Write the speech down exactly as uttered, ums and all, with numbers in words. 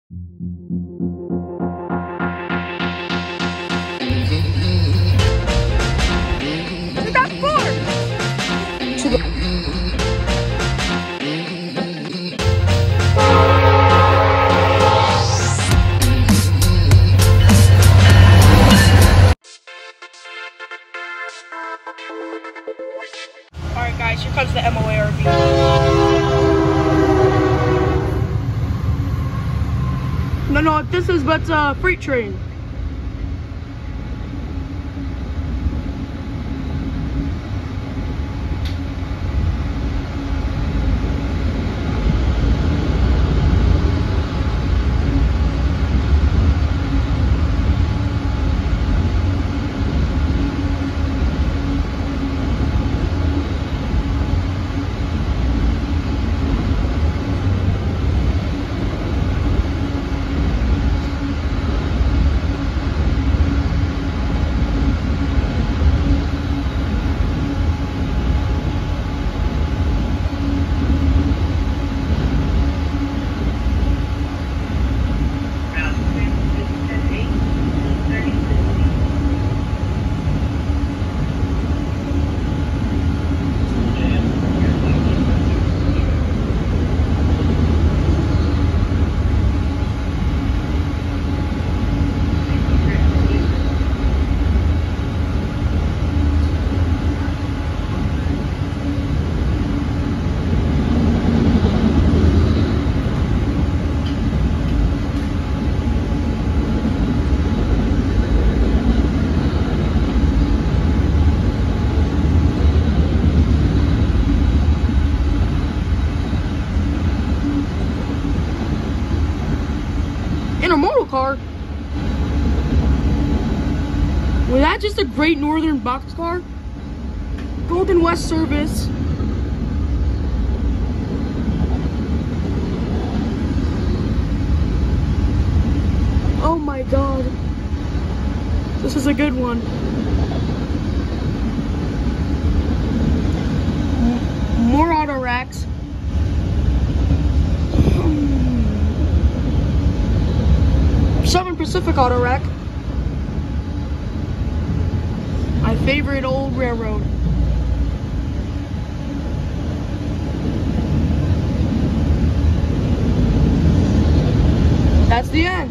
We got four. To the Alright guys, here comes the M O A R V. No, no, this is but a freight train. Intermodal car? Was that just a Great Northern boxcar? Golden West service. Oh my god. This is a good one. More auto racks. Southern Pacific auto rack. My favorite old railroad. That's the end.